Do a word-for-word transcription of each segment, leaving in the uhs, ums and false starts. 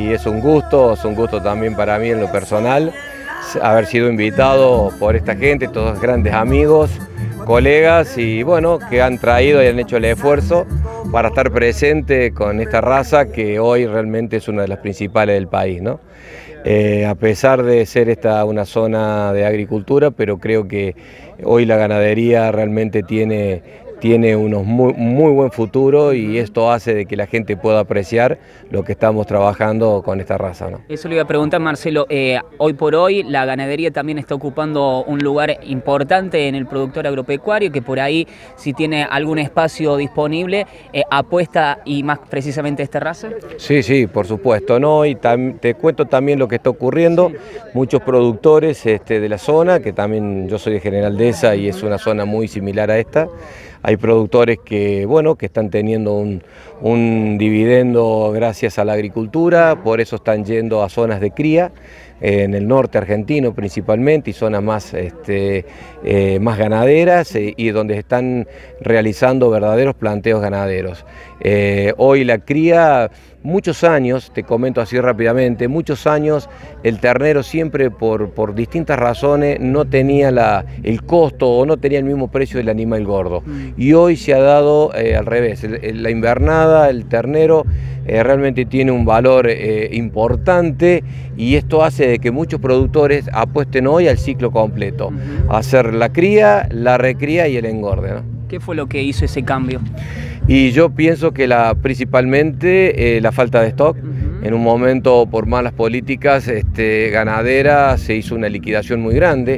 y es un gusto, es un gusto también para mí en lo personal haber sido invitado por esta gente, todos grandes amigos, colegas y bueno, que han traído y han hecho el esfuerzo para estar presente con esta raza que hoy realmente es una de las principales del país, ¿no? Eh, a pesar de ser esta una zona de agricultura, pero creo que hoy la ganadería realmente tiene, tiene unos muy, muy buen futuro y esto hace de que la gente pueda apreciar lo que estamos trabajando con esta raza, ¿no? Eso le iba a preguntar, Marcelo, eh, hoy por hoy la ganadería también está ocupando un lugar importante en el productor agropecuario, que por ahí, si tiene algún espacio disponible, eh, apuesta y más precisamente a esta raza. Sí, sí, por supuesto, ¿no? Y te cuento también lo que está ocurriendo, sí. Muchos productores este, de la zona, que también yo soy de General Dehesa y es una zona muy similar a esta. Hay productores que, bueno, que están teniendo un, un dividendo gracias a la agricultura, por eso están yendo a zonas de cría, eh, en el norte argentino principalmente, y zonas más, este, eh, más ganaderas eh, y donde están realizando verdaderos planteos ganaderos. Eh, hoy la cría, muchos años, te comento así rápidamente, muchos años el ternero siempre por, por distintas razones no tenía la, el costo o no tenía el mismo precio del animal gordo. Y hoy se ha dado eh, al revés, el, el, la invernada, el ternero eh, realmente tiene un valor eh, importante y esto hace de que muchos productores apuesten hoy al ciclo completo, a hacer la cría, la recría y el engorde, ¿no? ¿Qué fue lo que hizo ese cambio? Y yo pienso que la, principalmente eh, la falta de stock. Uh-huh. En un momento, por malas políticas este, ganaderas, se hizo una liquidación muy grande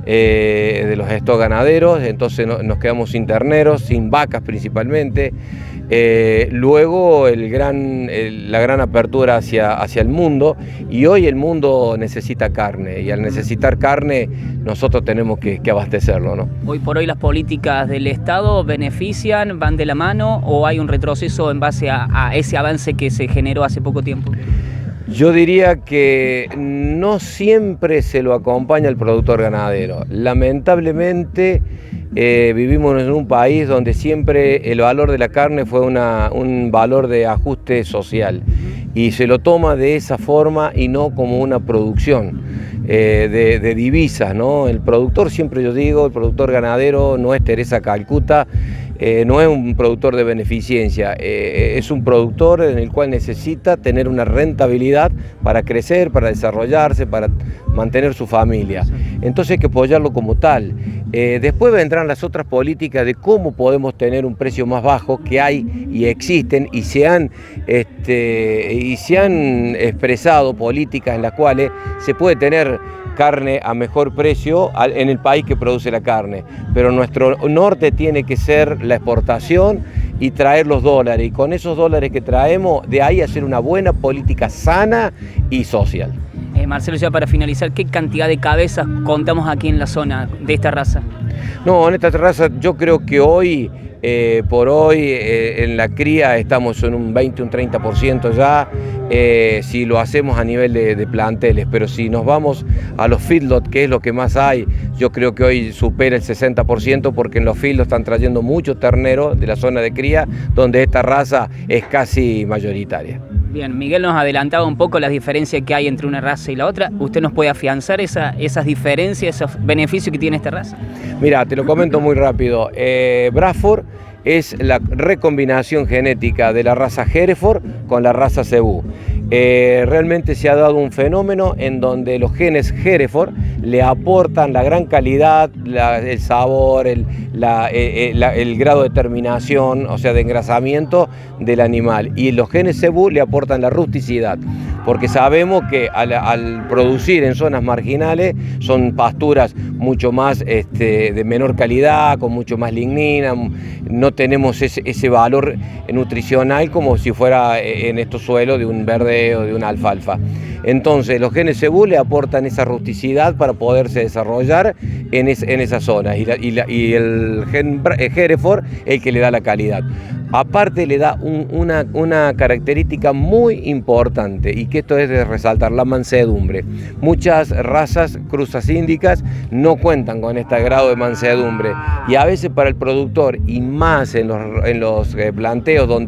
eh, de los stocks ganaderos, entonces no, nos quedamos sin terneros, sin vacas principalmente. Eh, luego el gran, el, la gran apertura hacia, hacia el mundo, y hoy el mundo necesita carne, y al necesitar carne nosotros tenemos que, que abastecerlo, ¿no? Hoy por hoy las políticas del Estado benefician, van de la mano, o hay un retroceso en base a, a ese avance que se generó hace poco tiempo. Yo diría que no siempre se lo acompaña el productor ganadero. Lamentablemente eh, vivimos en un país donde siempre el valor de la carne fue una, un valor de ajuste social y se lo toma de esa forma y no como una producción eh, de, de divisas, ¿no? El productor, siempre yo digo, el productor ganadero no es Teresa Calcuta. Eh, no es un productor de beneficencia, eh, es un productor en el cual necesita tener una rentabilidad para crecer, para desarrollarse, para mantener su familia. Entonces hay que apoyarlo como tal. Eh, después vendrán las otras políticas de cómo podemos tener un precio más bajo, que hay y existen, y se han, este, y se han expresado políticas en las cuales se puede tener carne a mejor precio en el país que produce la carne, pero nuestro norte tiene que ser la exportación y traer los dólares, y con esos dólares que traemos, de ahí hacer una buena política sana y social. Eh, Marcelo, ya para finalizar, ¿qué cantidad de cabezas contamos aquí en la zona de esta raza? No, en esta raza yo creo que hoy, eh, por hoy, eh, en la cría estamos en un veinte, un treinta por ciento ya, eh, si lo hacemos a nivel de, de planteles, pero si nos vamos a los feedlots, que es lo que más hay, yo creo que hoy supera el sesenta por ciento, porque en los feedlots están trayendo muchos terneros de la zona de cría, donde esta raza es casi mayoritaria. Bien, Miguel nos adelantaba un poco las diferencias que hay entre una raza y la otra. ¿Usted nos puede afianzar esa, esas diferencias, esos beneficios que tiene esta raza? Mira, te lo comento muy rápido. Eh, Bradford es la recombinación genética de la raza Hereford con la raza Cebú. Eh, realmente se ha dado un fenómeno en donde los genes Hereford le aportan la gran calidad, la, el sabor, el, la, eh, la, el grado de terminación, o sea, de engrasamiento del animal, y los genes Cebú le aportan la rusticidad, porque sabemos que al, al producir en zonas marginales son pasturas mucho más este, de menor calidad, con mucho más lignina, no tenemos ese, ese valor nutricional como si fuera en estos suelos de un verde o de una alfalfa. Entonces los genes Cebú le aportan esa rusticidad para poderse desarrollar en, es, en esa zona, y, la, y, la, y el gen Hereford es el que le da la calidad. Aparte le da un, una, una característica muy importante, y que esto es de resaltar, la mansedumbre. Muchas razas cruzas índicas no cuentan con este grado de mansedumbre, y a veces para el productor, y más en los, en los planteos donde el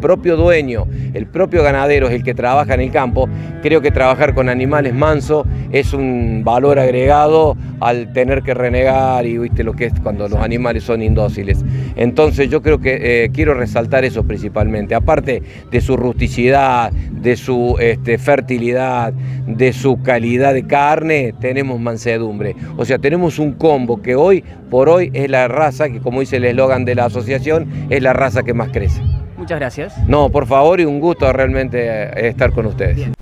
propio dueño, el propio ganadero es el que trabaja en el campo, creo que trabajar con animales mansos es un valor agregado al tener que renegar y viste lo que es cuando los animales son indóciles. Entonces yo creo que eh, quiero resaltar eso principalmente, aparte de su rusticidad, de su este, fertilidad, de su calidad de carne, tenemos mansedumbre. O sea, tenemos un combo que hoy por hoy es la raza que, como dice el eslogan de la asociación, es la raza que más crece. Muchas gracias. No, por favor, y un gusto realmente estar con ustedes. Bien.